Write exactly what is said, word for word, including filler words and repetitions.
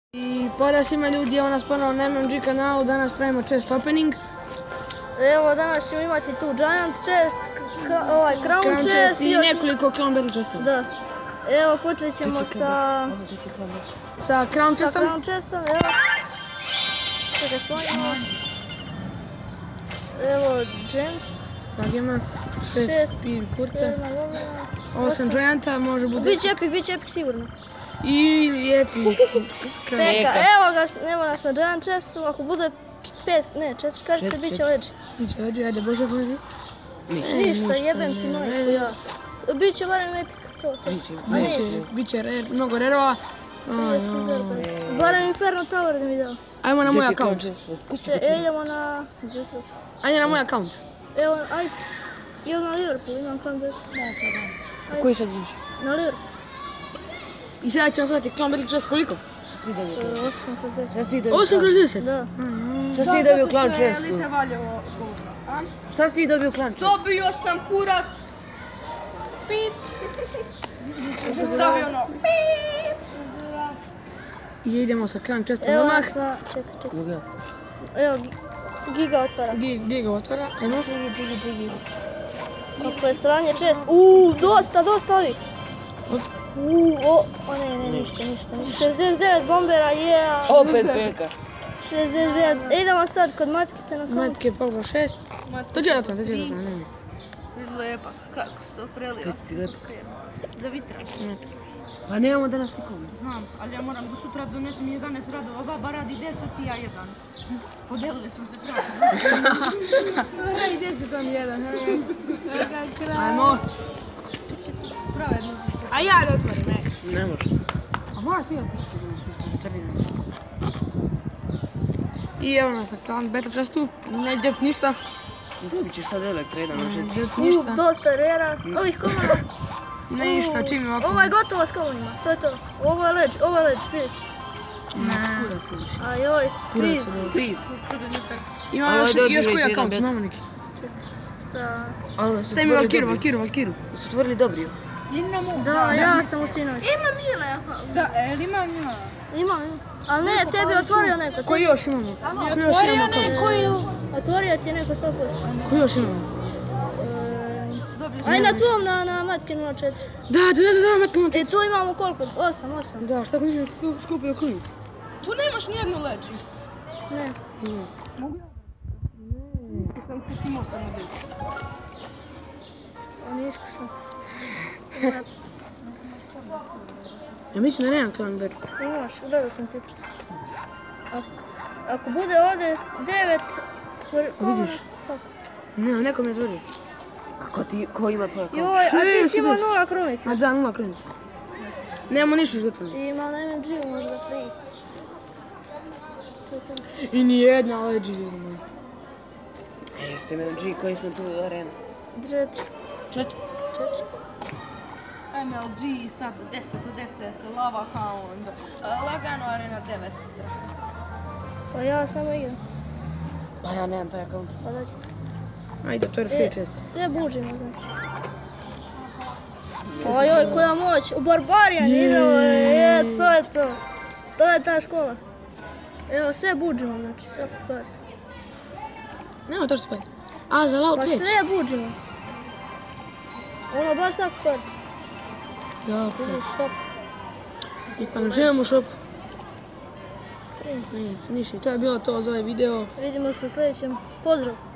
I pozdrav svima ljudi, evo nas ponovo na M M G kanalu, danas pravimo chest opening. Evo danas ćemo imati tu Giant chest, ovaj Crown chest i nekoliko Clown Battle chestova. Da. Evo počet ćemo sa... Sa Crown chestom. Sa Crown chestom, evo. Čekaj, sklonimo. Evo Gems. Tak ima šest pil kurca. Osam Gianta, može bude... Biće epic, biće epic sigurno. I epic. Peka, evo ga, evo nas na Giant chestu, ako bude pet, ne, četiri kartice, bit će leđi. Biće leđi, ajde Bože pomozi. Ništa, jebem ti majku ja. Biće barem epic, to, to. Biće mnogo rerova. Barem Inferno Tower da mi dao. Ajmo na moj account. Idemo na... Ajde na moj account. Evo, ajde. Idemo na Liverpool, imam Clown Battle. Da, sada. Koji sad ideš? Na Liverpool. I sada ćemo gledati Clown Battle chest koliko? osam kroz deset. osam kroz deset? Da. Šta si ti dobio Clown chestu? Elite valjevo. Šta si ti dobio Clown chestu? Dobio sam kurac. Pip. Stavio ono. Pip. I idemo sa Clown chestom Evo odmah. nas na... Čekaj, čekaj. Evo, Giga otvara. Gdje ga otvara? Ajmo. Džigi, džigi, džigi. Kako je stranje čest. Uuu, dosta, dosta ovih. Uuu, o, o ne, ne, ništa, ništa. šezdeset devet bombera, yeah. Opet peka. šezdeset devet. Idemo sad kod Matkite na kontu. Matke Pogba šest. To će da to, to će da to, ne. Lepak, kako se to prelio. Kad si ti lepak? Za vitra. Pa nemamo danas nikoga. Znam, ali ja moram do sutra donesem jedanaest radova. Baba radi deset i ja jedan. Podelili smo se pravo. Aj, deset on jedan. Ajmo. Pravedno smo se. A ja da otvorim, ne. Ne može. A mora ti otvoriti. I evo nas na Clown Battle chestu. Ne džep ništa. Dobit ćeš sad elektra jedan na Ne četiri. džep Uuu, ništa. dosta rera. Ovih komana. Ništa, čim je ovako. Ovo je gotovo s komanima, to je to. Ovo je leđ, ovo je leđ, vidjeti. Ne. Ajoj, priz. Priz. Ima još, još koji account, imamo neki. Šta? Stavi mi Valkiru, Valkiru, Valkiru. Su otvorili dobri. Da, ja sam u sinoć. Ima Mile. Da, el ima Mila. Imam, imam. Ali ne, tebi je otvorio neko. Koji još imamo? Koji još Otvorio imamo neko ili... Otvorio ti je neko sto posto. Koji još imamo? Aj na tuom na, na Matke nula četiri. Da, da, da, da, matke, matke. I tu imamo koliko? osam, osam. Da, šta ko nisam skupio krunici? Tu nemaš nijednu leđi. Ne. Ne. Mogu ja? Ne. Sam ti tim osam od deset. On je iskusan. Ja mislim da nemam Clown Battle. Imaš, gledao sam ti. Ako bude ovdje devet... Vidiš? Ne, neko mi je otvorio. A ko ti, ko ima tvoj account? Joj, a ti si imao nula krunica. A da, nula krunica. Nemamo ništa iz otvoreno. I imao na M M G možda prije. I nijedna leđi, ljudi moji. E, jeste M M G koji smo tu u arenu? Četiri. Četiri? Četiri. M L G sad deset od deset, Lava Hound, lagano Arena devet. Pa ja samo igram. Pa ja nemam taj account. Pa da ćete. Ajde, to je free chest. Sve buđimo, znači. Ojoj, koja moć! U Barbarian idemo, je, to je to. To je ta škola. Evo, sve buđimo, znači, svaku kartu. Nema to što spati. A, za loud Pa peć. sve buđimo. Ono, baš svaku kartu. Da, pa. Vidiš, shop. I pa nađemo u shopu. Ništa, ništa. To je bilo to za ovaj video. Vidimo se u sljedećem. Pozdrav!